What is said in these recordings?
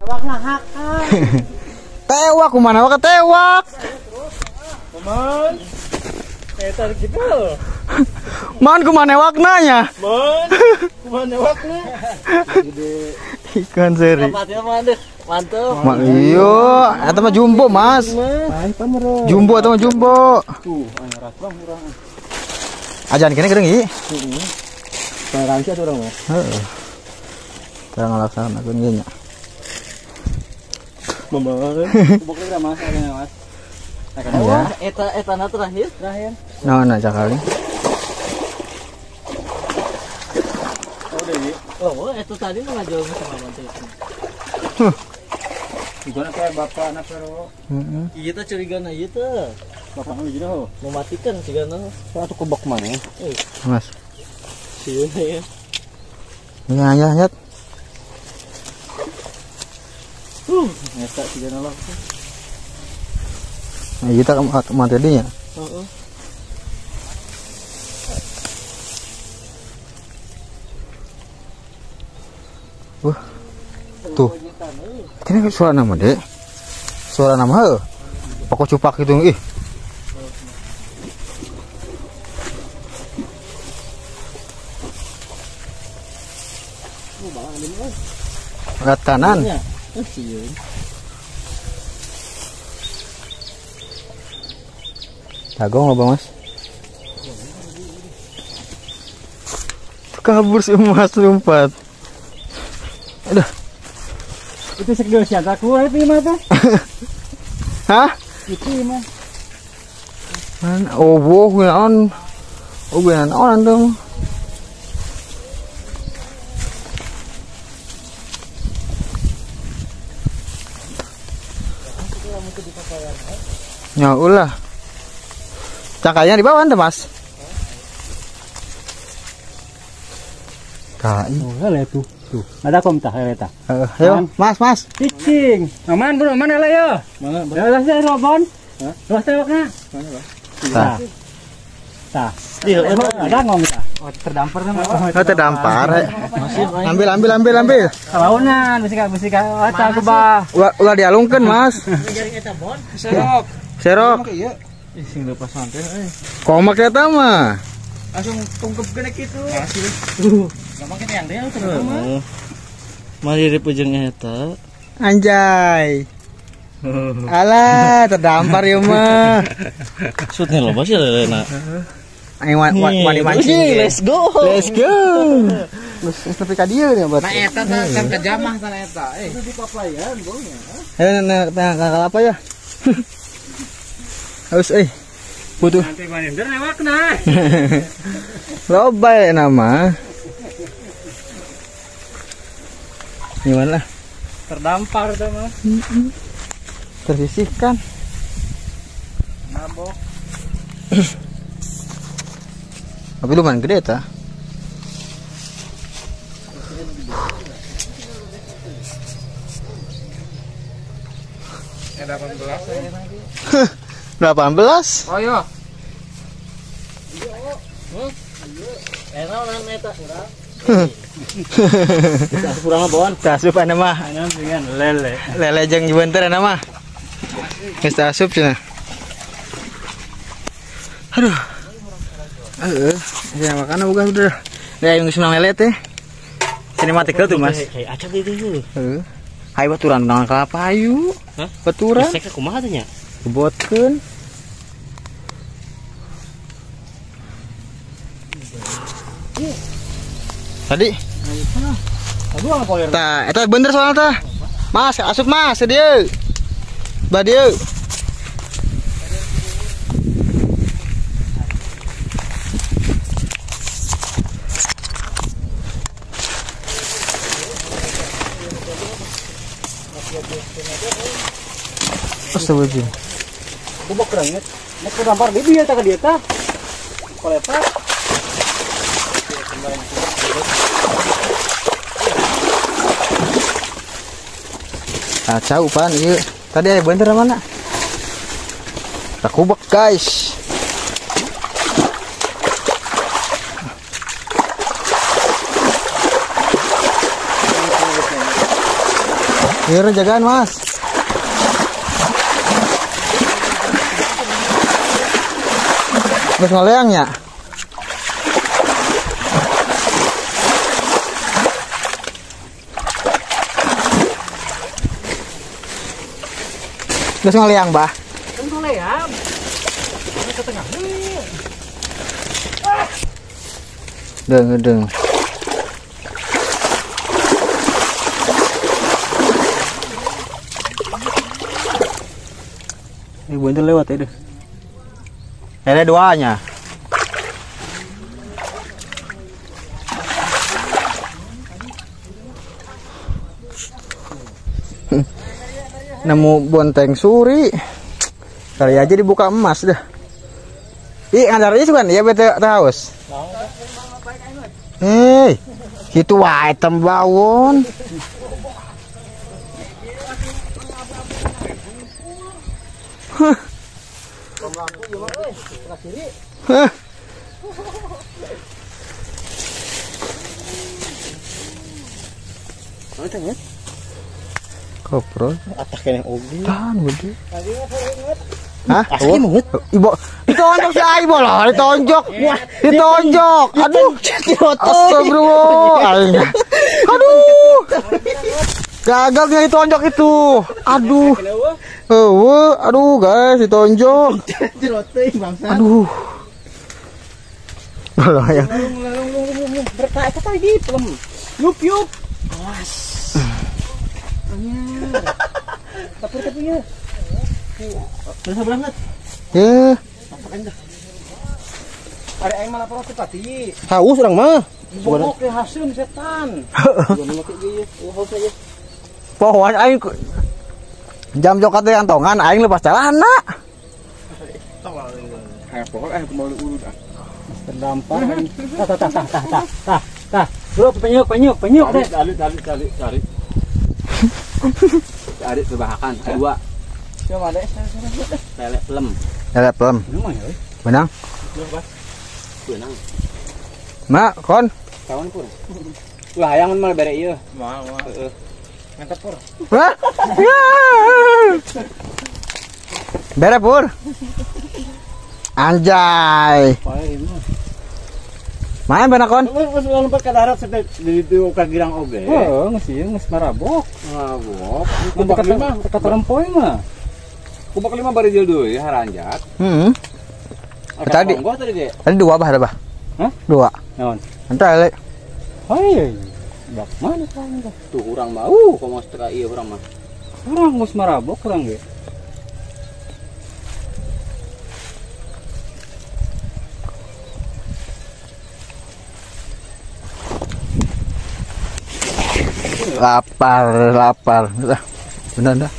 Tewak ngahak. Tewak kumana wak tewak. Teman. Eta gitu. Man kumana waknanya? Man. Kumana wakna? Ikan seri. Mantap. Mak iyo, eta mah jumbo, Mas. Jumbo eta mah jumbo. Tuh, aya rasbang urang. Ajan kene geudeung ieu. Heeh. Toleransi atuh urang mah. Heeh. Tara ngalaksanakeun ieu nya. Membawakeun. Kubokna Mas, Mas. Ya. Eta na terakhir. Naon cakali? Oh, deui. Oh, eta tadi mah ngajol sama mantu. Gimana kayak bapak anak pero. Heeh. Ieu teh curigana ieu teh. Bapak nu jeung ho. Mematikan cigana. Atuh kebok mana? Mas. Sieun ya. Ya, nyat. Eta cigana lah. Nah, kita mati dinya. Heeh. Tuh. Kene suara nama dek. Suara nama heuh. Pokok cupak itu ih. Lihat kanan. Sieun. Tagong loh, Bang Mas. Kabur si Mas lompat. Aduh. Itu segede siapa ku itu mah teh? Hah? Itu mah. Man, oh boh naon. Oh naon tuh. Ya ulah. Cakanya di bawah anda, Mas. Kai. Oh, lele tuh. Tuh. Ada kom tah lele tah. Ayo, Mas. Cicing. Aman bro, mana lele ya? Mana? Ya saya robon. Hah? Lah tewakna. Mana, Bang? Tah. Tah. Iya, ada ngom tah. Oh, terdampar mah. Oh, terdampar. Ambil. Kalaunan bisi ka aca ku bah. Ulah dialungkeun, Mas. Jaring eta bon. Serok. Ih, sing lepas santai euy. Komak eta mah. Langsung tungkep gede kitu. Tuh. Gampang kita yang teh terus mah. Mari di pujungnya eta. Anjay. Alah, terdampar ya mah. Sutnya loba sih lelena. Ayo wani mancing. Let's go. Let's go. Geus nepi ka dieu nya Nah eta kan kejamah sana eta. Itu di papayan bongnya. Ayo na apa ya? Haus butuh. Nanti manender newakna. Loba ya nama. Gimana? Terdampar tuh mah. Tersisihkan. Nabok. Tapi lumayan gede ta. Ada 18 ya nanti. 18. Oh iya. Enak nang eta urang. Kurang bawaan. Tasup ana mah. Anya dengan lele. Lele jeung jubenteur ana mah. Geus tasup cenah. Aduh. Ya makana boga udah. Da yang geus menang lele teh. Sinematik tuh, Mas. Kayak acak gitu. Heeh. Hai baturan nang kelapa ayu. Hah? Baturan. Sek kumaha teh nya? Kebotkeun. Tadi. Aduh apa ya? Tah, eta bener soal tah. Mas, asup Mas, dieu. Bah dieu. Astagfirullah. Bubuk kerangnya. Nek terdampar di bieu tah ka dieu tah. Kolepak. Kacau pan ieu. Tadi aya bener mana? Tak kubek, guys. Iya, jagaan Mas. Terus ngeleangnya. Terus ngeleang, Bah. Kan ngeleang. Ke tengah. Deng. Ibu itu lewat itu. Ada duanya. Nemu bonteng suri. Kali aja dibuka emas dah. Ih, ngantar itu kan ya bete haus. Hei, itu wae tembawon. Hah. Hah. Koprol. Atas kene oge. Tahan gede. Hah? Asli banget. Ibu, ditonjok si Aibo lah, ditonjok. Ditonjok. Aduh, astagfirullah. Aduh. Gagal nggak ditonjok itu. Aduh. Aduh guys, ditonjok. Aduh. Kalau ya. Berkata tadi pelem. Yup. Awas. Tapi. Berasa banget. Ya. Ada aing malah perot tadi. Haus orang mah. Bokok ke hasil setan. Haus aja. Pohon aing jam jokat kantongan aing lepas celana. Kayak pokok kembali urut ah. Terdampar. Tah. Bro penyuk deh. Cari. Cari kebahakan kedua. Coba deh. Lele pelem. Benang. Benang. Mak, kon. Kawan pur. Ulah hayangan malah bare ieu. Moal. Heeh. Mantap pur. Hah? Ya. Bere pur. Anjay. Main benak kon. Wes lompat ke darat sampai di ka girang oge. Heeh, geus marabok. Marabok. Kata rempoy mah. Kubak 5 bari dia dulu ya haranjat. Tadi ge. Tadi 2 bah ada bah. Hah? 2. Naon? Entar le. Hai. Bak mana kan tuh urang mah. Komo teka ieu urang mah. Urang geus marabok urang ge. Lapar. Bener dah.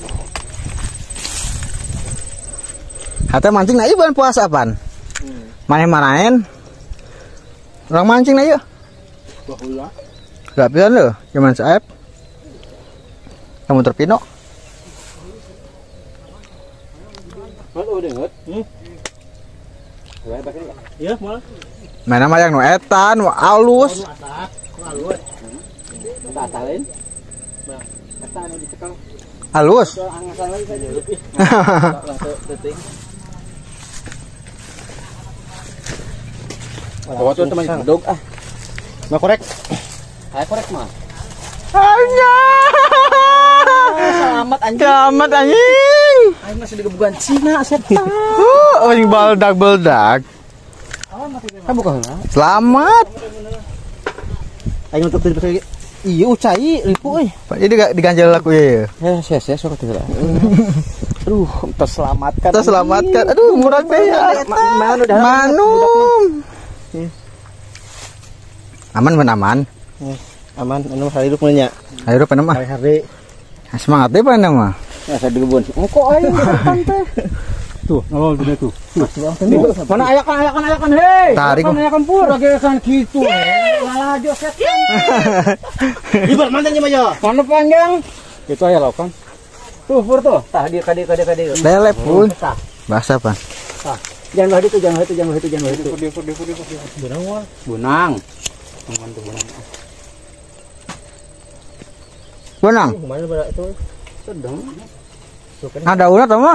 Hata mancing na ieu puasa apaan? Marahin. Orang mancing na ieu. Baheula. Gak bisa lo, cuman saep. Kamu terpino. Halo denget. Iya, malah. Mana mah yang nu etan, alus. Tatalin. Etan nu dicekal. Alus. Angasan lagi saja. Bawa tuh teman dog ah. Mau korek. Ayo korek mah. Hanya. Selamat anjing. Selamat anjing. Aing masih digebugan Cina setan. Anjing baldak. Kan bukan lah. Selamat. Aing untuk tadi pakai iya ucai lipu euy. Jadi diganjel aku ya. Saya sok teh lah. Aduh, terselamatkan. Aduh, murah teh ya. Manum. Aman. Aman, anu hari hidup nya. Ayo apa nama? Hari. Semangat deh apa nama? Ya saya digebun. Engko aing santai. Tuh, awal gede tuh. Mana ayakan hei. Tarik. Ayakan pur. Bagaikan gitu. Lalah aja setan. Ibar mantannya mah ya. Mana panjang? Itu aya lakukan. Tuh, pur tuh. Tah dia kadi. Lele pun. Bahasa apa? Tah. Jangan itu. Bunang. Teman tuh bunang. Benang. Mana berak itu? Sedang. Ada ulat apa?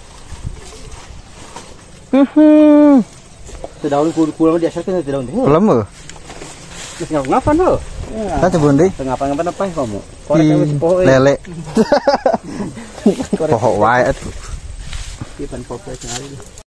Sedaun kurang di asal kan sedaun teh. Belum lo. Geus ngapa lo? Kita coba deh. Ngapa apa kamu? Korek kami poho. Lele. Poho wae atuh. Ipan poho sekali.